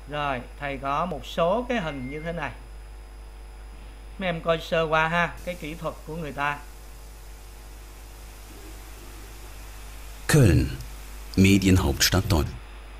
Rồi thầy có một số cái hình như thế này, mấy em coi sơ qua ha, cái kỹ thuật của người ta. Köln, Medienhauptstadt Deutschland.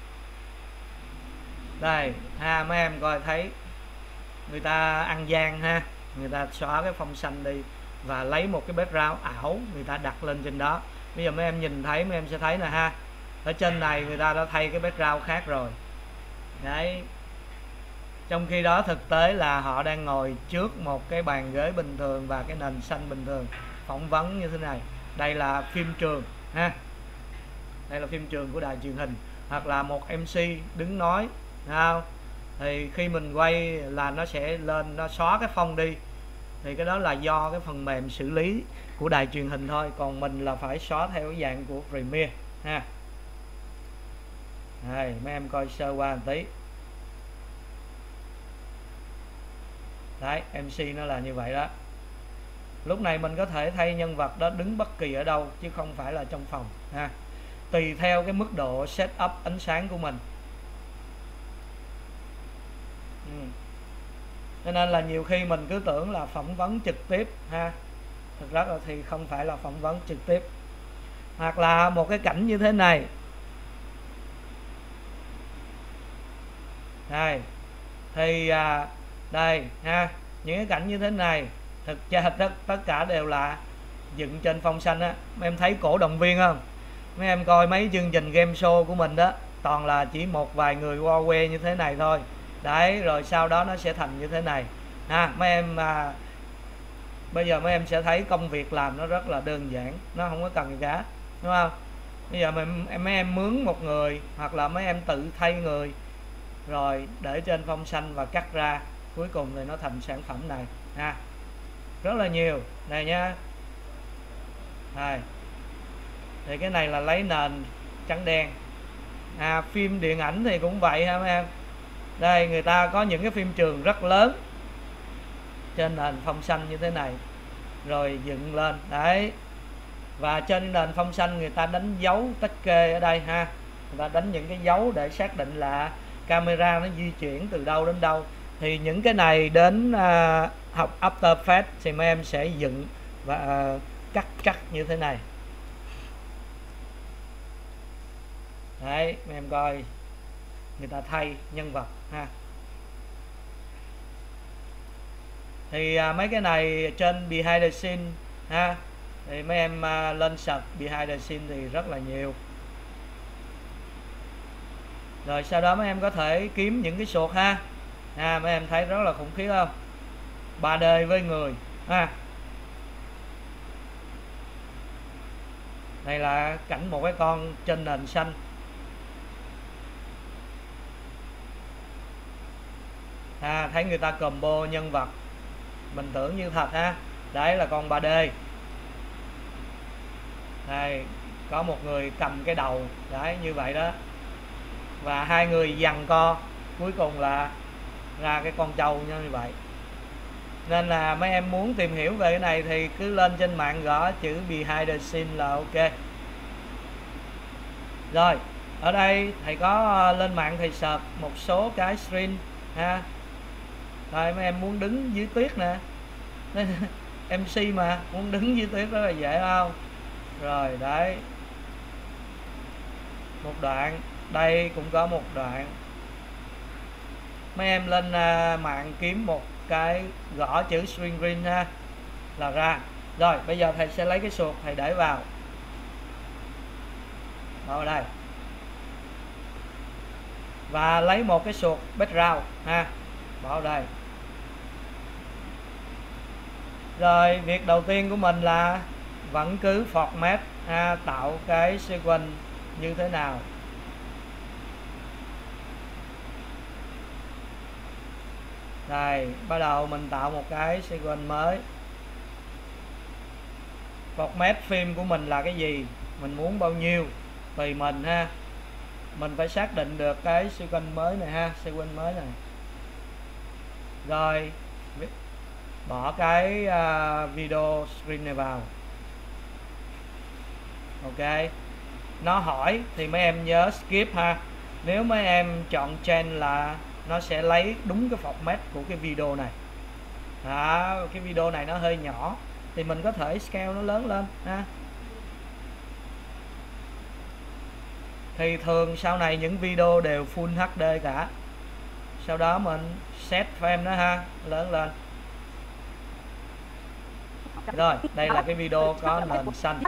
Đây ha, mấy em coi thấy người ta ăn gian ha, người ta xóa cái phông xanh đi và lấy một cái background ảo người ta đặt lên trên đó. Bây giờ mấy em nhìn thấy, mấy em sẽ thấy nè ha, ở trên này người ta đã thay cái background khác rồi đấy. Trong khi đó thực tế là họ đang ngồi trước một cái bàn ghế bình thường và cái nền xanh bình thường, phỏng vấn như thế này. Đây là phim trường ha, đây là phim trường của đài truyền hình, hoặc là một MC đứng nói, không? Thì khi mình quay là nó sẽ lên, nó xóa cái phông đi, thì cái đó là do cái phần mềm xử lý của đài truyền hình thôi, còn mình là phải xóa theo cái dạng của Premiere ha. Đây, mấy em coi sơ qua một tí. Đấy, MC nó là như vậy đó. Lúc này mình có thể thay nhân vật đó đứng bất kỳ ở đâu chứ không phải là trong phòng ha, tùy theo cái mức độ setup ánh sáng của mình. Cho nên là nhiều khi mình cứ tưởng là phỏng vấn trực tiếp ha, thực ra thì không phải là phỏng vấn trực tiếp. Hoặc là một cái cảnh như thế này đây, thì đây ha, những cái cảnh như thế này thực ra tất cả đều là dựng trên phông xanh á. Mấy em thấy cổ động viên không? Mấy em coi mấy chương trình game show của mình đó, toàn là chỉ một vài người qua que như thế này thôi đấy, rồi sau đó nó sẽ thành như thế này ha. Mấy em bây giờ mấy em sẽ thấy công việc làm nó rất là đơn giản, nó không có cần gì cả, đúng không? Bây giờ mấy em mướn một người hoặc là mấy em tự thay người rồi để trên phông xanh và cắt ra, cuối cùng thì nó thành sản phẩm này ha. Rất là nhiều này nha. Đây, thì cái này là lấy nền trắng đen. Phim điện ảnh thì cũng vậy ha mấy em. Đây, người ta có những cái phim trường rất lớn trên nền phông xanh như thế này, rồi dựng lên đấy, và trên nền phông xanh người ta đánh dấu tách kê ở đây ha, người ta đánh những cái dấu để xác định là camera nó di chuyển từ đâu đến đâu. Thì những cái này đến học After Effects thì mấy em sẽ dựng và cắt như thế này đấy. Mấy em coi người ta thay nhân vật ha. Thì mấy cái này trên behind the scene ha, thì mấy em lên search behind the scene thì rất là nhiều. Rồi sau đó mấy em có thể kiếm những cái sột ha. Mấy em thấy rất là khủng khiếp không? 3D với người ha. Đây là cảnh một cái con trên nền xanh. Thấy người ta combo nhân vật, mình tưởng như thật ha. Đấy là con 3D. Đây, có một người cầm cái đầu đấy như vậy đó, và hai người giằng co, cuối cùng là ra cái con trâu như vậy. Nên là mấy em muốn tìm hiểu về cái này thì cứ lên trên mạng gõ chữ behind the scene là ok. Rồi ở đây thầy có lên mạng thầy search một số cái screen ha. Rồi mấy em muốn đứng dưới tuyết nè MC mà muốn đứng dưới tuyết rất là dễ không? Rồi đấy, một đoạn, đây cũng có một đoạn. Mấy em lên mạng kiếm một cái, gõ chữ screen green ha là ra. Rồi bây giờ thầy sẽ lấy cái suột thầy để vào ở đây, và lấy một cái suột background ha, bỏ vào đây. Rồi việc đầu tiên của mình là vẫn cứ format tạo cái sequence như thế nào. Đây, bắt đầu mình tạo một cái sequence mới. Format phim của mình là cái gì, mình muốn bao nhiêu tùy mình ha. Mình phải xác định được cái sequence mới này ha, sequence mới này. Rồi bỏ cái video screen này vào. Ok, nó hỏi thì mấy em nhớ skip ha. Nếu mấy em chọn chain là nó sẽ lấy đúng cái format của cái video này. Đó, cái video này nó hơi nhỏ thì mình có thể scale nó lớn lên ha. Thì thường sau này những video đều full HD cả. Sau đó mình set frame nó ha, lớn lên. Rồi, đây là cái video có nền xanh.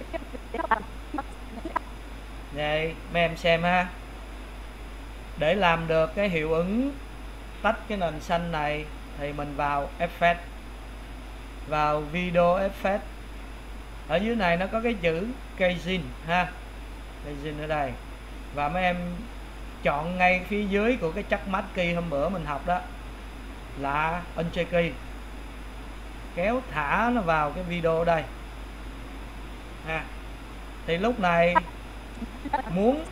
Đây, mấy em xem ha. Để làm được cái hiệu ứng tách cái nền xanh này thì mình vào Effect, vào Video Effect. Ở dưới này nó có cái chữ Keygen ha, Keygen ở đây. Và mấy em chọn ngay phía dưới của cái chất mask key hôm bữa mình học đó là Uncheck key, kéo thả nó vào cái video đây ha. Thì lúc này muốn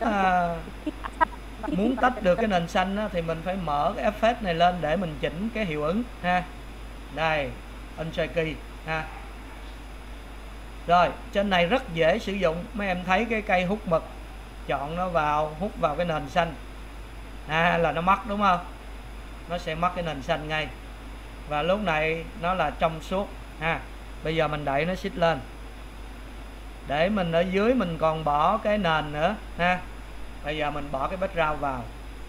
tách được cái nền xanh đó, thì mình phải mở cái effect này lên để mình chỉnh cái hiệu ứng ha. Đây, Uncheck key ha. Rồi, trên này rất dễ sử dụng. Mấy em thấy cái cây hút mực, chọn nó vào, hút vào cái nền xanh là nó mất đúng không? Nó sẽ mất cái nền xanh ngay. Và lúc này nó là trong suốt ha. Bây giờ mình đẩy nó xích lên để mình ở dưới mình còn bỏ cái nền nữa ha. Bây giờ mình bỏ cái background vào.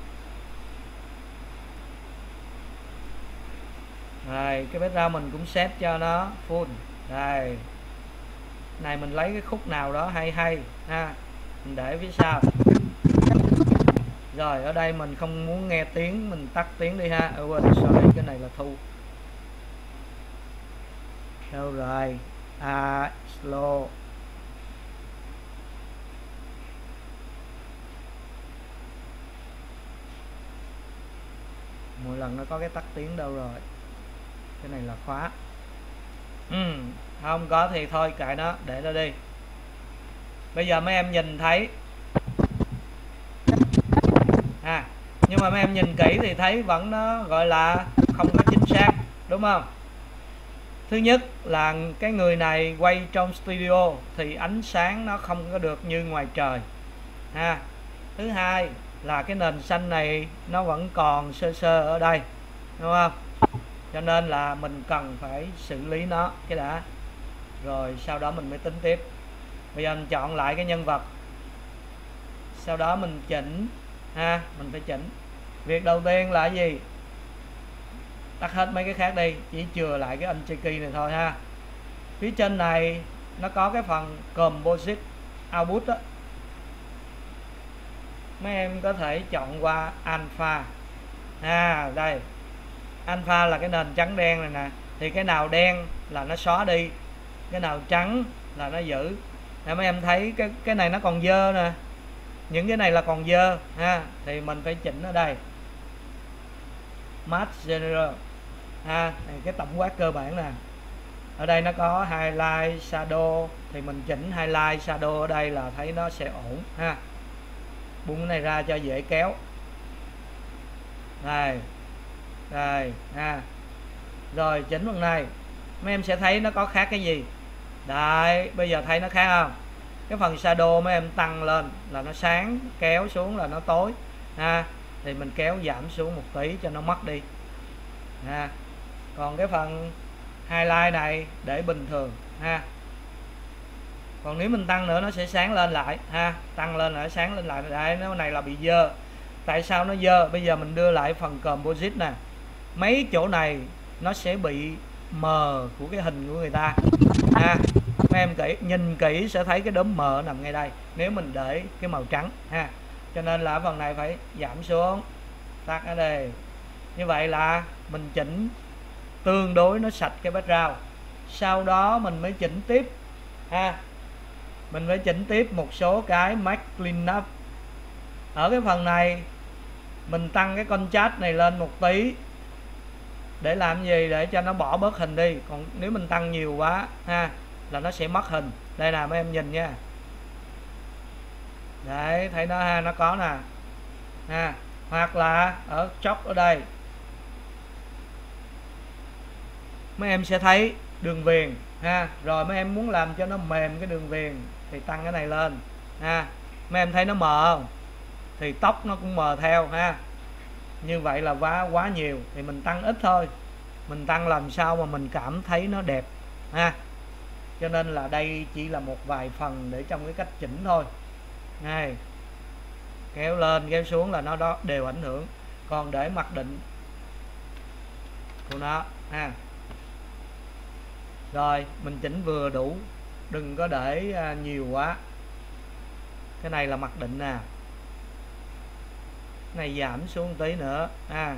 Đây, cái background mình cũng set cho nó full. Đây, này mình lấy cái khúc nào đó hay ha, mình để phía sau. Rồi ở đây mình không muốn nghe tiếng, mình tắt tiếng đi ha. Quên, sorry, cái này là thu. Đâu rồi? Slow. Mỗi lần nó có cái tắt tiếng đâu rồi? Cái này là khóa. Không có thì thôi kệ nó, để nó đi. Bây giờ mấy em nhìn thấy nhưng mà mấy em nhìn kỹ thì thấy vẫn nó gọi là không có chính xác, đúng không? Thứ nhất là cái người này quay trong studio thì ánh sáng nó không có được như ngoài trời ha. Thứ hai là cái nền xanh này nó vẫn còn sơ sơ ở đây, đúng không? Cho nên là mình cần phải xử lý nó cái đã, rồi sau đó mình mới tính tiếp. Bây giờ mình chọn lại cái nhân vật, sau đó mình chỉnh ha, mình phải chỉnh. Việc đầu tiên là cái gì? Tắt hết mấy cái khác đi, chỉ chừa lại cái Uncheck key này thôi ha. Phía trên này nó có cái phần Composite Output đó. Mấy em có thể chọn qua Alpha. Đây. Alpha là cái nền trắng đen này nè. Thì cái nào đen là nó xóa đi, cái nào trắng là nó giữ. Để mấy em thấy cái này nó còn dơ nè. Những cái này là còn dơ ha, thì mình phải chỉnh ở đây. Mask General cái tổng quát cơ bản nè. Ở đây nó có highlight, shadow, thì mình chỉnh highlight, shadow ở đây là thấy nó sẽ ổn ha. Buông cái này ra cho dễ kéo. Đây ha. Rồi chỉnh phần này, mấy em sẽ thấy nó có khác cái gì. Đấy, bây giờ thấy nó khác không? Cái phần shadow mấy em tăng lên là nó sáng, kéo xuống là nó tối ha. Thì mình kéo giảm xuống một tí cho nó mất đi ha. Còn cái phần highlight này để bình thường ha. Còn nếu mình tăng nữa nó sẽ sáng lên lại ha, tăng lên là nó sáng lên lại. Đây, cái này là bị dơ. Tại sao nó dơ? Bây giờ mình đưa lại phần composite nè. Mấy chỗ này nó sẽ bị mờ của cái hình của người ta ha. Mấy em nhìn kỹ sẽ thấy cái đốm mờ nằm ngay đây nếu mình để cái màu trắng ha. Cho nên là phần này phải giảm xuống, tắt ở đây. Như vậy là mình chỉnh tương đối nó sạch cái background. Sau đó mình mới chỉnh tiếp ha. Mình phải chỉnh tiếp một số cái mask cleanup. Ở cái phần này mình tăng cái contrast này lên một tí. Để làm gì? Để cho nó bỏ bớt hình đi. Còn nếu mình tăng nhiều quá ha là nó sẽ mất hình. Đây nè mấy em nhìn nha. Đấy, thấy nó ha, nó có nè ha. Hoặc là ở chốc ở đây mấy em sẽ thấy đường viền ha. Rồi mấy em muốn làm cho nó mềm cái đường viền thì tăng cái này lên ha. Mấy em thấy nó mờ không? Thì tóc nó cũng mờ theo ha. như vậy là quá nhiều, thì mình tăng ít thôi, mình tăng làm sao mà mình cảm thấy nó đẹp ha. Cho nên là đây chỉ là một vài phần để trong cái cách chỉnh thôi. Này, kéo lên kéo xuống là nó đó đều ảnh hưởng. Còn để mặc định của nó ha. Rồi mình chỉnh vừa đủ, đừng có để nhiều quá. Cái này là mặc định nè, cái này giảm xuống tí nữa ha.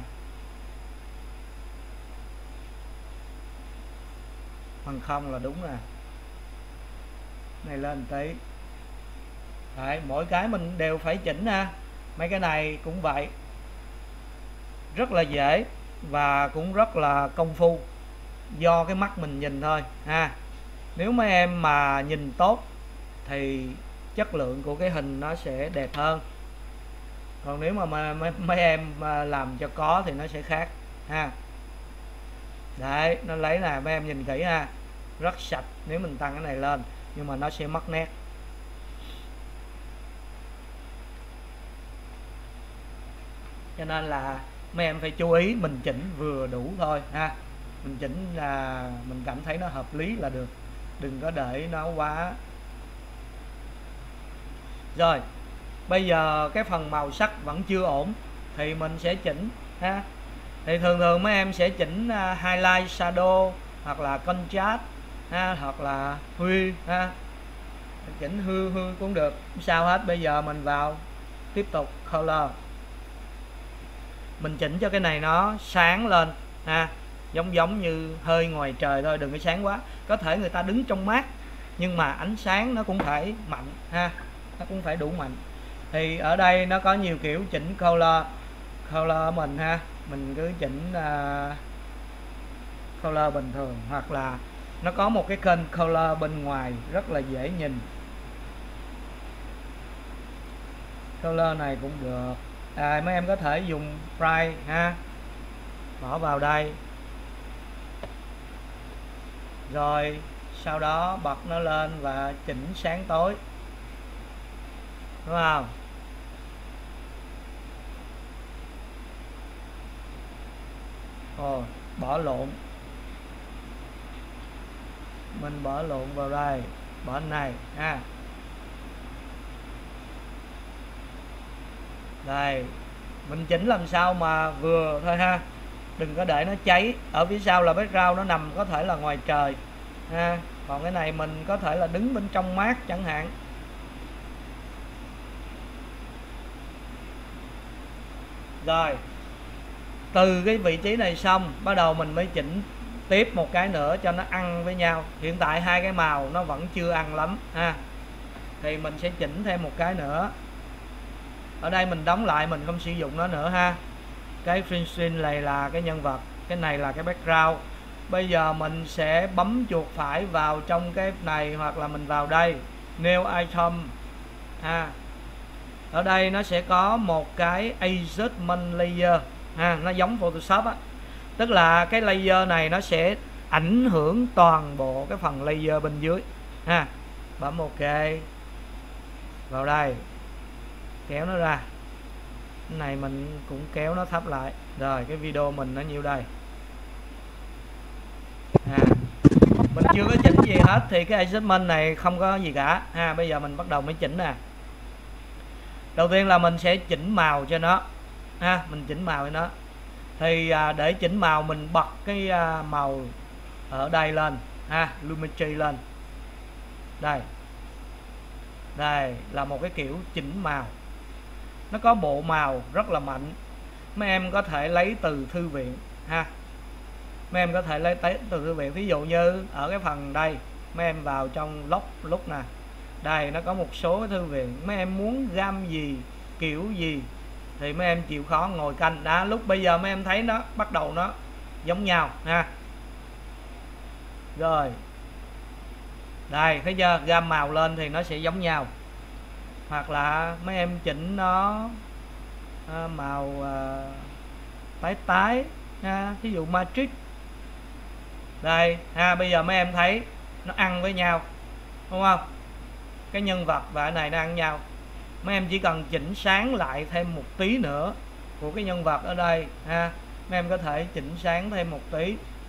Bằng không là đúng nè, này lên tí. Đấy, mỗi cái mình đều phải chỉnh ha. Mấy cái này cũng vậy, rất là dễ và cũng rất là công phu, do cái mắt mình nhìn thôi ha. Nếu mấy em mà nhìn tốt thì chất lượng của cái hình nó sẽ đẹp hơn, còn nếu mà mấy em làm cho có thì nó sẽ khác ha. Đấy, nó lấy nè, mấy em nhìn kỹ ha, rất sạch. Nếu mình tăng cái này lên nhưng mà nó sẽ mất nét. Cho nên là mấy em phải chú ý mình chỉnh vừa đủ thôi ha. Mình chỉnh là mình cảm thấy nó hợp lý là được, đừng có để nó quá. Rồi bây giờ cái phần màu sắc vẫn chưa ổn thì mình sẽ chỉnh ha. Thì thường mấy em sẽ chỉnh highlight, shadow hoặc là contrast ha, hoặc là hue ha. Chỉnh hue cũng được, không sao hết. Bây giờ mình vào tiếp tục color, mình chỉnh cho cái này nó sáng lên ha, giống như hơi ngoài trời thôi, đừng có sáng quá. Có thể người ta đứng trong mát nhưng mà ánh sáng nó cũng phải mạnh ha, nó cũng phải đủ mạnh. Thì ở đây nó có nhiều kiểu chỉnh color của mình ha. Mình cứ chỉnh color bình thường, hoặc là nó có một cái kênh color bên ngoài rất là dễ nhìn. Color này cũng được. Mấy em có thể dùng bright ha, bỏ vào đây, rồi sau đó bật nó lên và chỉnh sáng tối, đúng không? Bỏ lộn, mình bỏ lộn vào đây, bỏ này ha. Đây, mình chỉnh làm sao mà vừa thôi ha, đừng có để nó cháy. Ở phía sau là background nó nằm có thể là ngoài trời ha, còn cái này mình có thể là đứng bên trong mát chẳng hạn. Rồi từ cái vị trí này xong, bắt đầu mình mới chỉnh tiếp một cái nữa cho nó ăn với nhau. Hiện tại hai cái màu nó vẫn chưa ăn lắm ha, thì mình sẽ chỉnh thêm một cái nữa. Ở đây mình đóng lại, mình không sử dụng nó nữa ha. Cái frame scene này là cái nhân vật, cái này là cái background. Bây giờ mình sẽ bấm chuột phải vào trong cái này, hoặc là mình vào đây new item ha. Ở đây nó sẽ có một cái adjustment layer ha, nó giống Photoshop á, tức là cái layer này nó sẽ ảnh hưởng toàn bộ cái phần layer bên dưới ha. Bấm ok, vào đây kéo nó ra. Cái này mình cũng kéo nó thấp lại. Rồi cái video mình nó nhiêu đây mình chưa có chỉnh gì hết thì cái adjustment này không có gì cả ha. Bây giờ mình bắt đầu mới chỉnh nè. Đầu tiên là mình sẽ chỉnh màu cho nó ha, mình chỉnh màu cho nó. Thì để chỉnh màu mình bật cái màu ở đây lên ha, lumetri lên. Đây là một cái kiểu chỉnh màu, nó có bộ màu rất là mạnh. Mấy em có thể lấy từ thư viện ha, mấy em có thể lấy từ thư viện. Ví dụ như ở cái phần đây, mấy em vào trong lúc nè, đây nó có một số cái thư viện. Mấy em muốn gam gì, kiểu gì thì mấy em chịu khó ngồi canh đã. Lúc bây giờ mấy em thấy nó bắt đầu nó giống nhau ha. Rồi đây thấy chưa, gam màu lên thì nó sẽ giống nhau. Hoặc là mấy em chỉnh nó màu tái ha, ví dụ matrix đây ha. Bây giờ mấy em thấy nó ăn với nhau đúng không, cái nhân vật và cái này nó ăn nhau. Mấy em chỉ cần chỉnh sáng lại thêm một tí nữa của cái nhân vật ở đây ha. Mấy em có thể chỉnh sáng thêm một tí.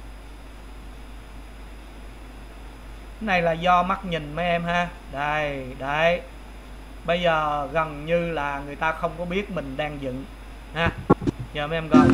Cái này là do mắt nhìn mấy em ha. Đây, đấy. Bây giờ gần như là người ta không có biết mình đang dựng ha. Giờ mấy em coi.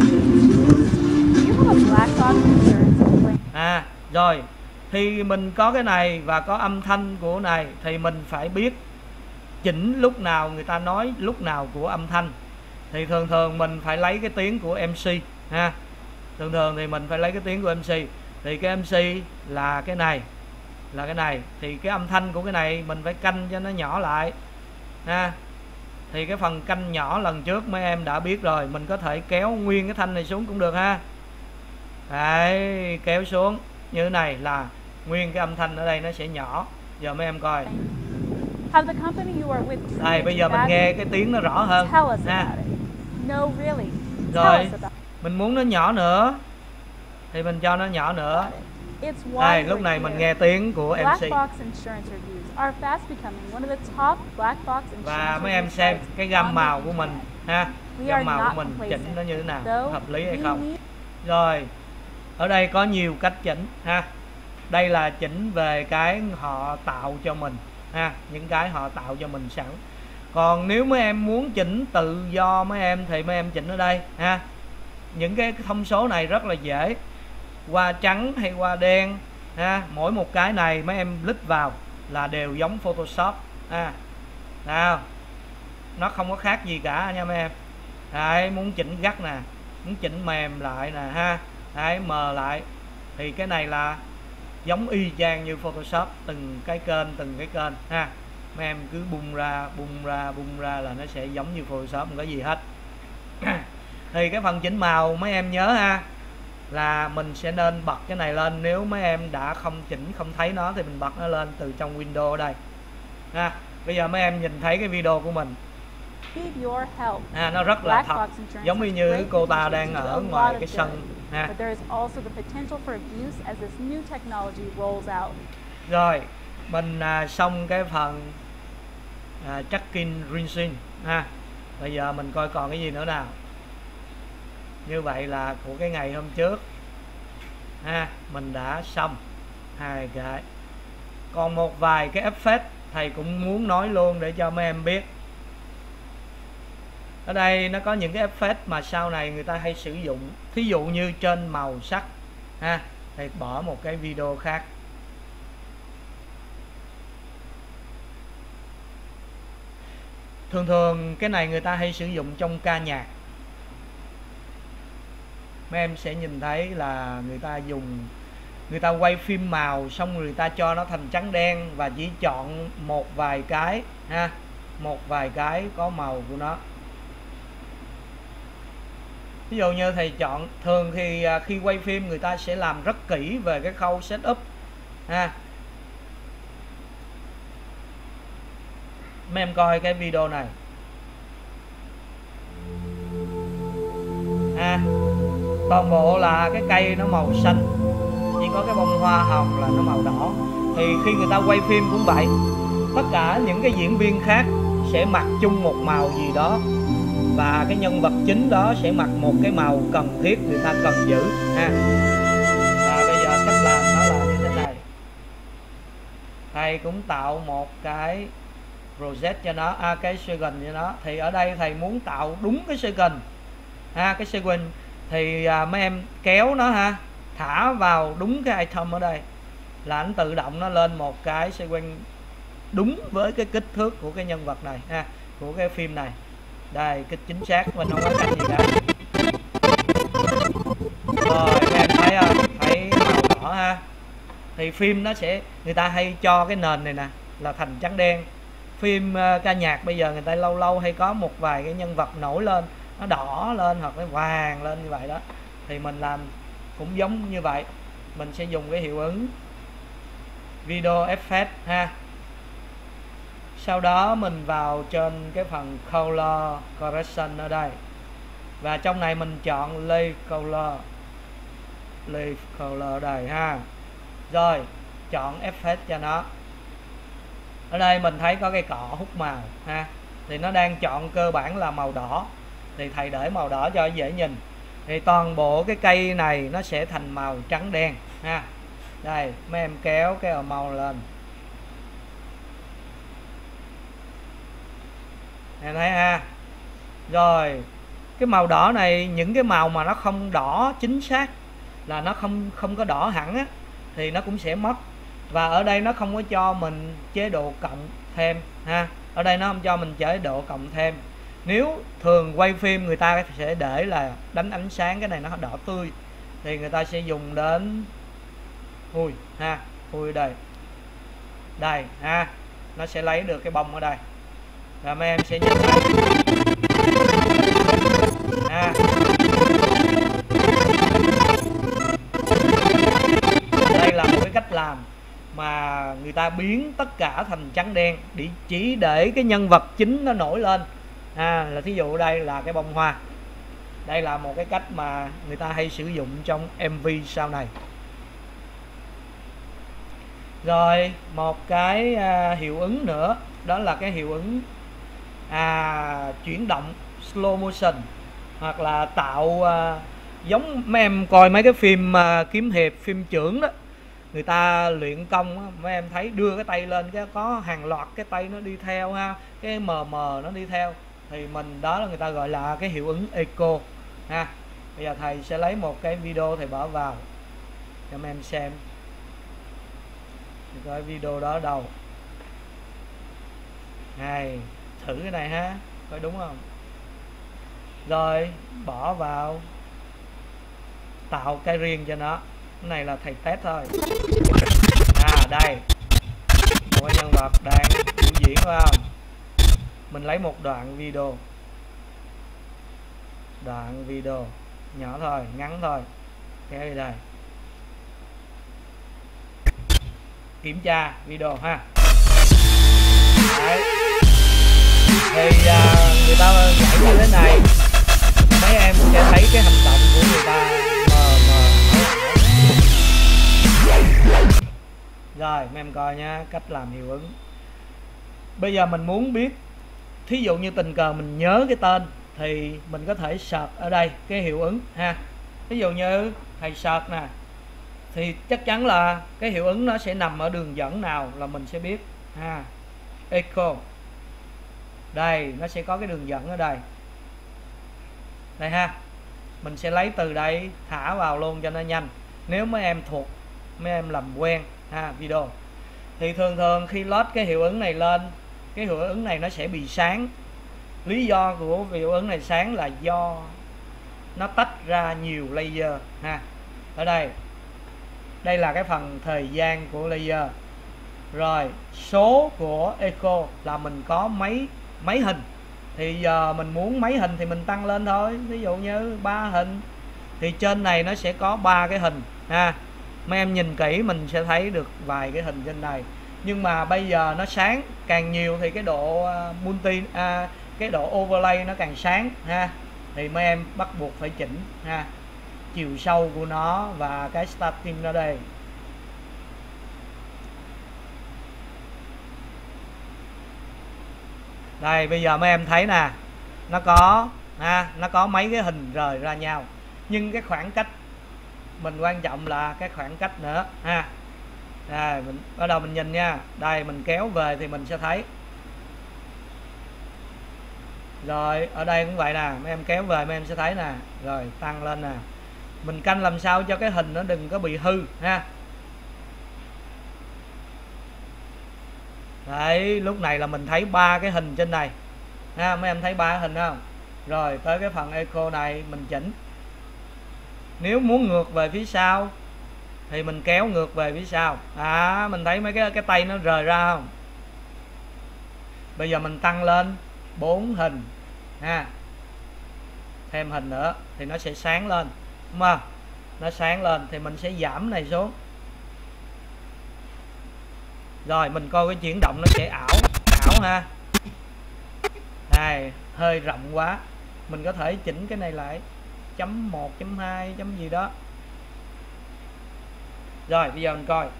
Rồi thì mình có cái này và có âm thanh của này thì mình phải biết chỉnh lúc nào người ta nói, lúc nào của âm thanh. Thì thường thường mình phải lấy cái tiếng của MC ha. Thường thì mình phải lấy cái tiếng của MC. Thì cái MC là cái này, là cái này. Thì cái âm thanh của cái này mình phải canh cho nó nhỏ lại ha. Thì cái phần canh nhỏ lần trước mấy em đã biết rồi, mình có thể kéo nguyên cái thanh này xuống cũng được ha. Đấy, kéo xuống như thế này là nguyên cái âm thanh ở đây nó sẽ nhỏ. Giờ mấy em coi. Đây, bây giờ mình nghe cái tiếng nó rõ hơn ha. Rồi mình muốn nó nhỏ nữa thì mình cho nó nhỏ nữa. Đây, lúc này mình nghe tiếng của MC. Và mấy em xem cái gam màu của mình ha. Gam màu của mình chỉnh nó như thế nào, hợp lý hay không. Rồi ở đây có nhiều cách chỉnh ha. Đây là chỉnh về cái họ tạo cho mình ha, những cái họ tạo cho mình sẵn. Còn nếu mấy em muốn chỉnh tự do mấy em thì mấy em chỉnh ở đây ha. Những cái thông số này rất là dễ, qua trắng hay qua đen ha, mỗi một cái này mấy em lít vào là đều giống Photoshop ha. Nào, nó không có khác gì cả nha mấy em. Đấy, muốn chỉnh gắt nè, muốn chỉnh mềm lại nè ha. Đấy, mờ lại thì cái này là giống y chang như Photoshop, từng cái kênh ha. Mấy em cứ bung ra là nó sẽ giống như Photoshop, không có gì hết. Thì cái phần chỉnh màu mấy em nhớ ha, là mình sẽ nên bật cái này lên. Nếu mấy em đã không chỉnh, không thấy nó thì mình bật nó lên từ trong Windows ở đây ha. Bây giờ mấy em nhìn thấy cái video của mình nó rất là thật, giống như cô ta đang ở ngoài cái sân ha. Rồi mình xong cái phần tracking rinsing ha. Bây giờ mình coi còn cái gì nữa nào. Như vậy là của cái ngày hôm trước ha, mình đã xong hai cái. Còn một vài cái effect thầy cũng muốn nói luôn để cho mấy em biết. Ở đây nó có những cái effect mà sau này người ta hay sử dụng. Thí dụ như trên màu sắc ha, thầy bỏ một cái video khác. Thường cái này người ta hay sử dụng trong ca nhạc. Mấy em sẽ nhìn thấy là người ta quay phim màu xong người ta cho nó thành trắng đen và chỉ chọn một vài cái ha, một vài cái có màu của nó. Ví dụ như thầy chọn, thường thì khi quay phim người ta sẽ làm rất kỹ về cái khâu setup ha. Mấy em coi cái video này ha, toàn bộ là cái cây nó màu xanh, chỉ có cái bông hoa hồng là nó màu đỏ. Thì khi người ta quay phim cũng vậy, tất cả những cái diễn viên khác sẽ mặc chung một màu gì đó và cái nhân vật chính đó sẽ mặc một cái màu cần thiết người ta cần giữ ha. Và bây giờ cách làm nó là như thế này. Thầy cũng tạo một cái project cho nó, cái second cho nó. Thì ở đây thầy muốn tạo đúng cái second ha, cái sequence thì mấy em kéo nó ha, thả vào đúng cái item ở đây là anh tự động nó lên một cái sequence đúng với cái kích thước của cái nhân vật này ha, của cái phim này. Đây, cái chính xác mình không có cách gì cả. Rồi em thấy không, thấy màu đỏ ha. Thì phim nó sẽ, người ta hay cho cái nền này nè là thành trắng đen. Phim ca nhạc bây giờ người ta lâu lâu hay có một vài cái nhân vật nổi lên, nó đỏ lên hoặc nó vàng lên như vậy đó. Thì mình làm cũng giống như vậy. Mình sẽ dùng cái hiệu ứng video effect ha. Sau đó mình vào trên cái phần color correction ở đây. Và trong này mình chọn leaf color ở đây ha. Rồi, chọn effect cho nó. Ở đây mình thấy có cái cọ hút màu ha. Thì nó đang chọn cơ bản là màu đỏ. thì thầy để màu đỏ cho dễ nhìn. Thì toàn bộ cái cây này nó sẽ thành màu trắng đen ha. Đây mấy em kéo cái màu lên, em thấy ha. Rồi cái màu đỏ này, những cái màu mà nó không đỏ chính xác là nó không có đỏ hẳn á, thì nó cũng sẽ mất. Và ở đây nó không có cho mình chế độ cộng thêm ha. Ở đây nó không cho mình chế độ cộng thêm. Nếu thường quay phim người ta sẽ để là đánh ánh sáng cái này nó đỏ tươi, thì người ta sẽ dùng đến hui ha, hui đây đây ha, nó sẽ lấy được cái bông ở đây. Rồi mấy em sẽ nhìn thấy ha. Đây là một cái cách làm mà người ta biến tất cả thành trắng đen chỉ để cái nhân vật chính nó nổi lên. Là thí dụ đây là cái bông hoa. Đây là một cái cách mà người ta hay sử dụng trong MV sau này. Rồi một cái hiệu ứng nữa, đó là cái hiệu ứng chuyển động slow motion, hoặc là tạo giống mấy em coi mấy cái phim kiếm hiệp, phim chưởng đó, người ta luyện công á, mấy em thấy đưa cái tay lên cái có hàng loạt cái tay nó đi theo ha, cái mờ nó đi theo, thì mình đó là người ta gọi là cái hiệu ứng echo ha. Bây giờ thầy sẽ lấy một cái video thầy bỏ vào cho mấy em xem. Cái video đó đâu này, thử cái này ha, coi đúng không. Rồi bỏ vào, tạo cái riêng cho nó. Cái này là thầy test thôi. Đây một nhân vật đang biểu diễn phải không, mình lấy một đoạn video nhỏ thôi, ngắn thôi, kéo đi đây, kiểm tra video ha. Đấy. Thì người ta nhảy như thế này, mấy em sẽ thấy cái hành động của người ta mờ. Rồi mấy em coi nha, cách làm hiệu ứng. Bây giờ mình muốn biết, thí dụ như tình cờ mình nhớ cái tên thì mình có thể search ở đây cái hiệu ứng ha. Ví dụ như thầy search nè, thì chắc chắn là cái hiệu ứng nó sẽ nằm ở đường dẫn nào là mình sẽ biết ha. Echo đây, nó sẽ có cái đường dẫn ở đây đây ha. Mình sẽ lấy từ đây thả vào luôn cho nó nhanh. Nếu mấy em thuộc, mấy em làm quen ha video, thì thường khi load cái hiệu ứng này lên, cái hiệu ứng này nó sẽ bị sáng. Lý do của hiệu ứng này sáng là do nó tách ra nhiều layer ha. Ở đây là cái phần thời gian của layer. Rồi số của echo là mình có mấy hình, thì giờ mình muốn mấy hình thì mình tăng lên thôi. Ví dụ như 3 hình thì trên này nó sẽ có 3 cái hình ha. Mấy em nhìn kỹ mình sẽ thấy được vài cái hình trên này. Nhưng mà bây giờ nó sáng càng nhiều thì cái độ cái độ overlay nó càng sáng ha. Thì mấy em bắt buộc phải chỉnh ha, chiều sâu của nó và cái starting nó đây. Đây bây giờ mấy em thấy nè, nó có mấy cái hình rời ra nhau, nhưng cái khoảng cách mình quan trọng là cái khoảng cách nữa ha. Đây mình bắt đầu mình nhìn nha, đây mình kéo về thì mình sẽ thấy. Rồi ở đây cũng vậy nè, mấy em kéo về mấy em sẽ thấy nè. Rồi tăng lên nè, mình canh làm sao cho cái hình nó đừng có bị hư ha. Đấy, lúc này là mình thấy 3 cái hình trên này ha, mấy em thấy 3 hình không? Rồi tới cái phần echo này mình chỉnh. Nếu muốn ngược về phía sau thì mình kéo ngược về phía sau. Mình thấy mấy cái tay nó rời ra không? Bây giờ mình tăng lên 4 hình ha, thêm hình nữa thì nó sẽ sáng lên, đúng không? Nó sáng lên thì mình sẽ giảm này xuống. Rồi mình coi cái chuyển động nó sẽ ảo ha. Đây hơi rộng quá, mình có thể chỉnh cái này lại chấm 1, chấm 2, chấm gì đó. Rồi bây giờ mình coi.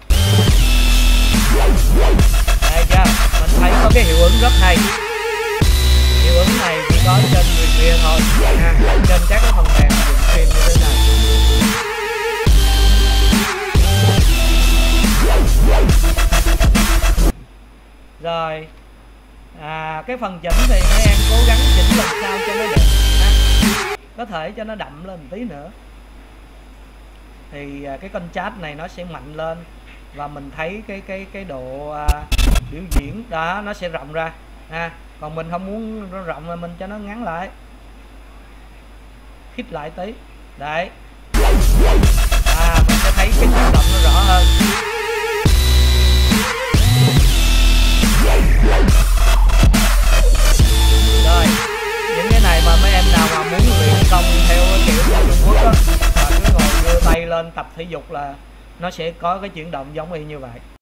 Đây chưa, mình thấy có cái hiệu ứng rất hay. Hiệu ứng này chỉ có trên người kia thôi. Cái phần chỉnh thì mấy em cố gắng chỉnh làm sao cho nó đẹp ha. Có thể cho nó đậm lên một tí nữa thì cái con chat này nó sẽ mạnh lên và mình thấy cái độ biểu diễn đó nó sẽ rộng ra ha. Còn mình không muốn nó rộng mà mình cho nó ngắn lại, khít lại tí đấy, mình sẽ thấy cái chuyển động nó rõ hơn. Rồi những cái này mà mấy em nào mà muốn luyện công theo cái kiểu của Trung Quốc á, cứ ngồi đưa tay lên tập thể dục là nó sẽ có cái chuyển động giống y như vậy.